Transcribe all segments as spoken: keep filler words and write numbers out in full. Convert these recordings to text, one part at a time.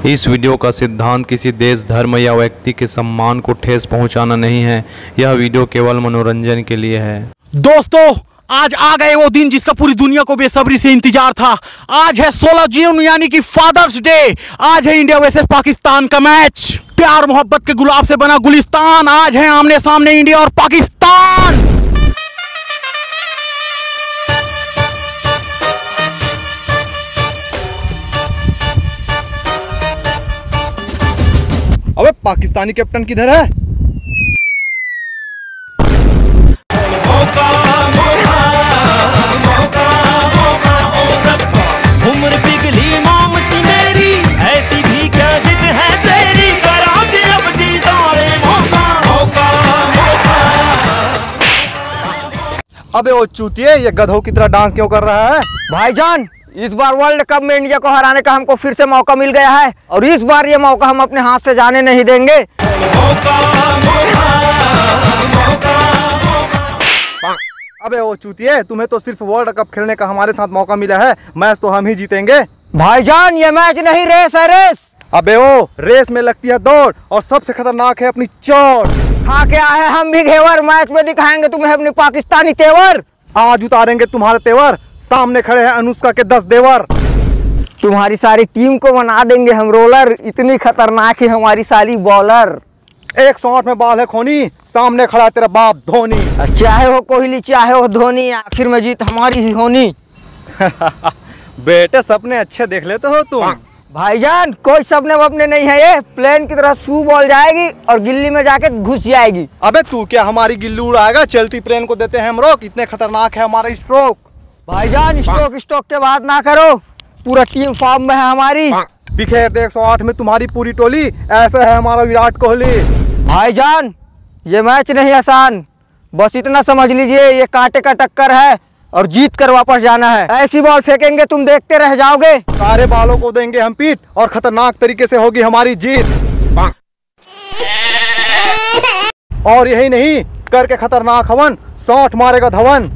इस वीडियो का सिद्धांत किसी देश, धर्म या व्यक्ति के सम्मान को ठेस पहुंचाना नहीं है। यह वीडियो केवल मनोरंजन के लिए है। दोस्तों, आज आ गए वो दिन जिसका पूरी दुनिया को बेसब्री से इंतजार था। आज है सोलह जून यानी कि फादर्स डे। आज है इंडिया वर्सेस पाकिस्तान का मैच। प्यार मोहब्बत के गुलाब से बना गुलिस्तान। आज है आमने सामने इंडिया और पाकिस्तान। अबे पाकिस्तानी कैप्टन किधर है? मौका, मौका, मौका, मौका, उम्र पिघली मोम सी मेरी, ऐसी भी क्या जिद है तेरी, करा दे अब दीदारे मौका, मौका, मौका। अबे वो चूतिए, ये गधों की तरह डांस क्यों कर रहा है? भाईजान, इस बार वर्ल्ड कप में इंडिया को हराने का हमको फिर से मौका मिल गया है और इस बार ये मौका हम अपने हाथ से जाने नहीं देंगे। मौका, मौका, मौका, मौका। अबे वो चूतिए, तुम्हें तो सिर्फ वर्ल्ड कप खेलने का हमारे साथ मौका मिला है। मैच तो हम ही जीतेंगे। भाईजान, ये मैच नहीं, रेस है रेस। अबे वो रेस में लगती है दौड़ और सबसे खतरनाक है अपनी चोट। हाँ, क्या है, हम भी घेवर मैच में दिखाएंगे तुम्हें अपनी पाकिस्तानी तेवर। आज उतारेंगे तुम्हारे तेवर। सामने खड़े हैं अनुष्का के दस देवर। तुम्हारी सारी टीम को बना देंगे हम रोलर। इतनी खतरनाक है हमारी सारी बॉलर। एक सौ आठ में बाल है खोनी, सामने खड़ा है तेरा बाप धोनी। चाहे हो कोहली चाहे हो धोनी, आखिर में जीत हमारी ही होनी। बेटे, सपने अच्छे देख लेते हो तुम। भाईजान, कोई सपने वपने नहीं है, ये प्लेन की तरह सू बॉल जाएगी और गिल्ली में जाके घुस जाएगी। अबे तू क्या हमारी गिल्ली उड़ाएगा? चलती प्लेन को देते हैं हम रोक। इतने खतरनाक है हमारा स्ट्रोक। भाईजान, स्ट्रोक स्ट्रोक के बात ना करो, पूरा टीम फॉर्म में है हमारी। बिखेर दे एक सौ आठ में तुम्हारी पूरी टोली। ऐसा है हमारा विराट कोहली। भाईजान, ये मैच नहीं आसान, बस इतना समझ लीजिए ये कांटे का टक्कर है और जीत कर वापस जाना है। ऐसी बॉल फेंकेंगे तुम देखते रह जाओगे। सारे बालों को देंगे हम पीट और खतरनाक तरीके से होगी हमारी जीत। और यही नहीं, करके खतरनाक हवन, शॉट मारेगा धवन।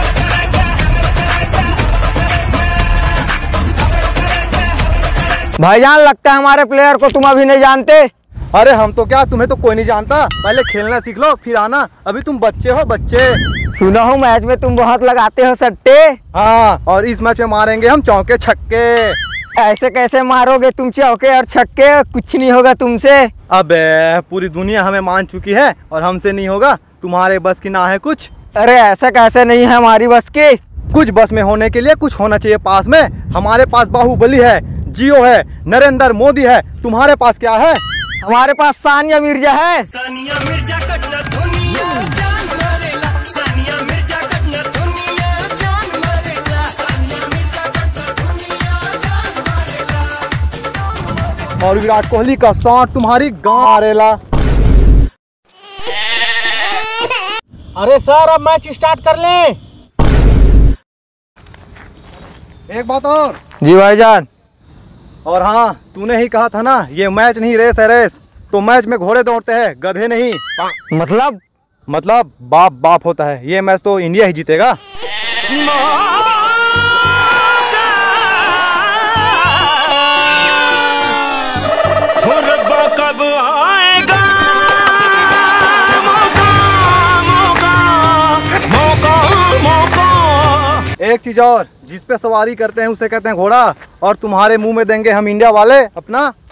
भाईजान, लगता है हमारे प्लेयर को तुम अभी नहीं जानते। अरे हम तो क्या, तुम्हें तो कोई नहीं जानता। पहले खेलना सीख लो फिर आना। अभी तुम बच्चे हो बच्चे। सुना हूँ मैच में तुम बहुत लगाते हो सट्टे। हाँ, और इस मैच में मारेंगे हम चौके छक्के। ऐसे कैसे मारोगे तुम चौके और छक्के? कुछ नहीं होगा तुमसे। अबे पूरी दुनिया हमें मान चुकी है और हमसे नहीं होगा। तुम्हारे बस की ना है कुछ। अरे ऐसा कैसे नहीं है हमारी बस की? कुछ बस में होने के लिए कुछ होना चाहिए पास में। हमारे पास बाहुबली है, जियो है, नरेंद्र मोदी है। तुम्हारे पास क्या है? हमारे पास सानिया मिर्जा है। सानिया मिर्जा कटना दुनिया जान मरेला, सानिया मिर्जा कटना दुनिया जान मरेला, सानिया मिर्जा कटना दुनिया जान मरेला। और विराट कोहली का शॉट तुम्हारी गांव मारेला। अरे सर, अब मैच स्टार्ट कर लें। एक बात और। जी भाईजान। और हाँ, तूने ही कहा था ना ये मैच नहीं रेस है रेस। तो मैच में घोड़े दौड़ते हैं, गधे नहीं। मतलब मतलब बाप बाप होता है। ये मैच तो इंडिया ही जीतेगा। कब आएगा मौका, मौका, मौका, मौका। एक चीज और, जिस पे सवारी करते हैं उसे कहते हैं घोड़ा। और तुम्हारे मुंह में देंगे हम इंडिया वाले अपना